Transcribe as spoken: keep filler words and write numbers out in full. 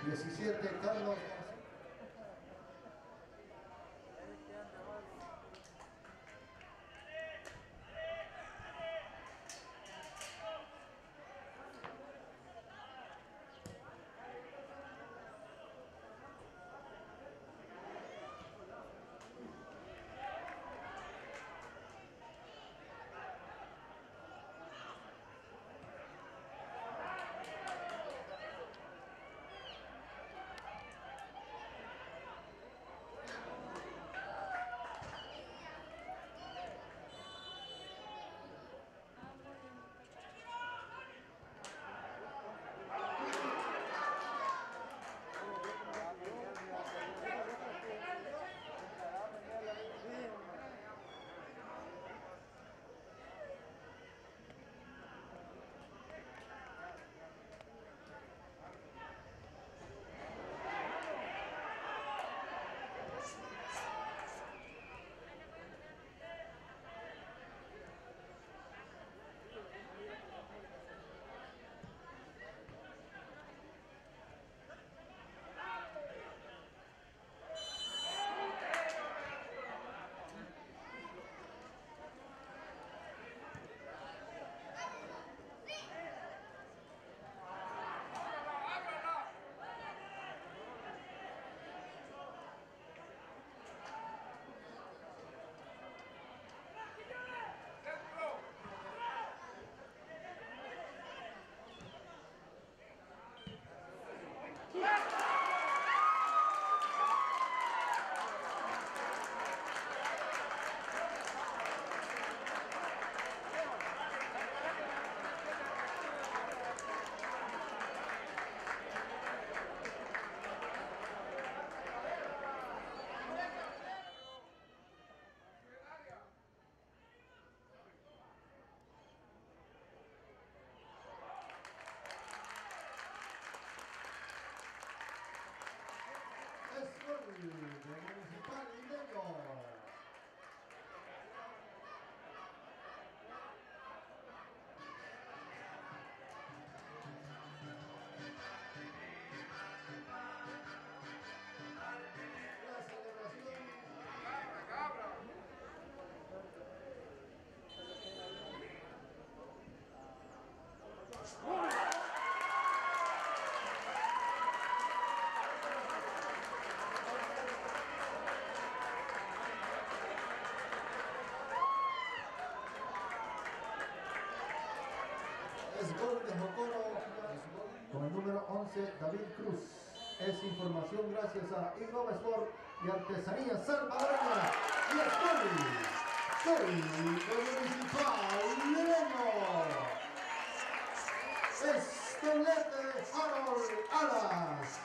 diecisiete, Carlos. Municipal Limeño. La celebración. Cabra, cabra. Es gol de Jocoro con el número once, David Cruz. Es información gracias a Innova Sport y Artesanía Salvadoreña. Y es gol, gol del Municipal Limeño. Es doblete de Harold Alas.